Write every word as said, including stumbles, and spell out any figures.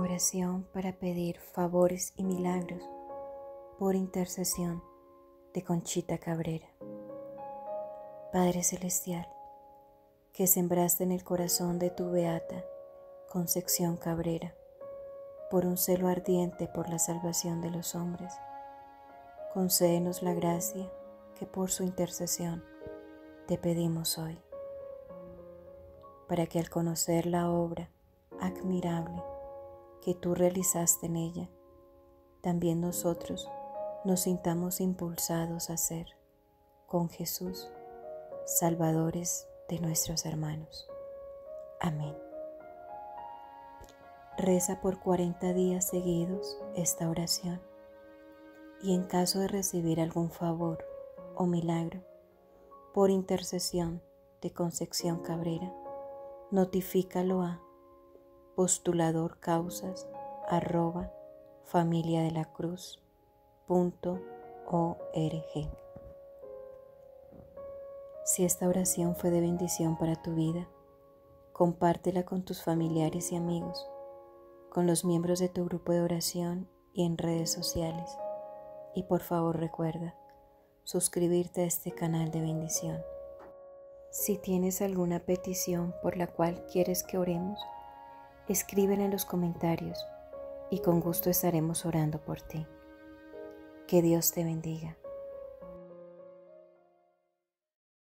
Oración para pedir favores y milagros por intercesión de Conchita Cabrera. Padre Celestial, que sembraste en el corazón de tu beata Concepción Cabrera, por un celo ardiente por la salvación de los hombres, concédenos la gracia que por su intercesión te pedimos hoy, para que al conocer la obra admirable que tú realizaste en ella, también nosotros nos sintamos impulsados a ser, con Jesús, salvadores de nuestros hermanos. Amén. Reza por cuarenta días seguidos esta oración y en caso de recibir algún favor o milagro, por intercesión de Concepción Cabrera, notifícalo a postuladorcausas arroba familiadelacruz.org. Si esta oración fue de bendición para tu vida, compártela con tus familiares y amigos, con los miembros de tu grupo de oración y en redes sociales. Y por favor recuerda suscribirte a este canal de bendición. Si tienes alguna petición por la cual quieres que oremos, escríbela en los comentarios y con gusto estaremos orando por ti. Que Dios te bendiga.